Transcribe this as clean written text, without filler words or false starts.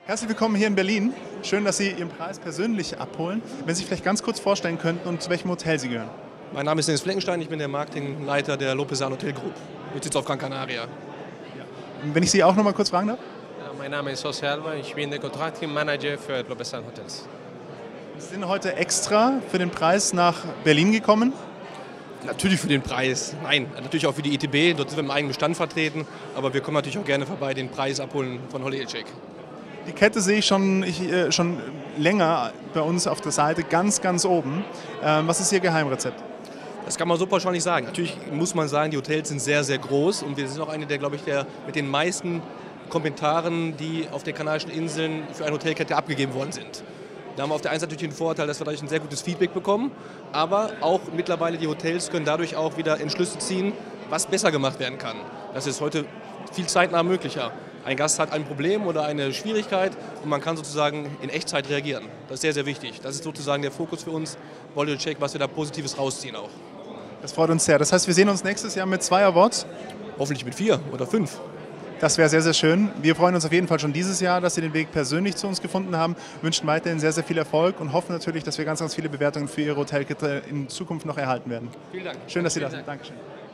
Herzlich willkommen hier in Berlin. Schön, dass Sie Ihren Preis persönlich abholen. Wenn Sie sich vielleicht ganz kurz vorstellen könnten und zu welchem Hotel Sie gehören. Mein Name ist Dennis Fleckenstein, ich bin der Marketingleiter der Lopezan Hotel Group mit Sitz auf Gran Canaria. Wenn ich Sie auch noch mal kurz fragen darf. Mein Name ist José Alba, ich bin der Contracting Manager für Lopezan Hotels. Sie sind heute extra für den Preis nach Berlin gekommen. Natürlich für den Preis, nein, natürlich auch für die ITB, dort sind wir im eigenen Stand vertreten, aber wir kommen natürlich auch gerne vorbei, den Preis abholen von Holiday Check. Die Kette sehe ich schon länger bei uns auf der Seite, ganz, ganz oben. Was ist Ihr Geheimrezept? Das kann man so pauschal nicht sagen. Natürlich muss man sagen, die Hotels sind sehr, sehr groß und wir sind auch eine der, glaube ich, mit den meisten Kommentaren, die auf den Kanarischen Inseln für eine Hotelkette abgegeben worden sind. Da haben wir auf der einen Seite natürlich den Vorteil, dass wir dadurch ein sehr gutes Feedback bekommen, aber auch mittlerweile die Hotels können dadurch auch wieder Entschlüsse ziehen, was besser gemacht werden kann. Das ist heute viel zeitnah möglicher. Ein Gast hat ein Problem oder eine Schwierigkeit und man kann sozusagen in Echtzeit reagieren. Das ist sehr, sehr wichtig. Das ist sozusagen der Fokus für uns, Holiday Check, was wir da Positives rausziehen auch. Das freut uns sehr. Das heißt, wir sehen uns nächstes Jahr mit 2 Awards. Hoffentlich mit 4 oder 5. Das wäre sehr, sehr schön. Wir freuen uns auf jeden Fall schon dieses Jahr, dass Sie den Weg persönlich zu uns gefunden haben, wünschen weiterhin sehr, sehr viel Erfolg und hoffen natürlich, dass wir ganz, ganz viele Bewertungen für Ihre Hotelkette in Zukunft noch erhalten werden. Vielen Dank. Schön, dass Sie da sind. Dankeschön.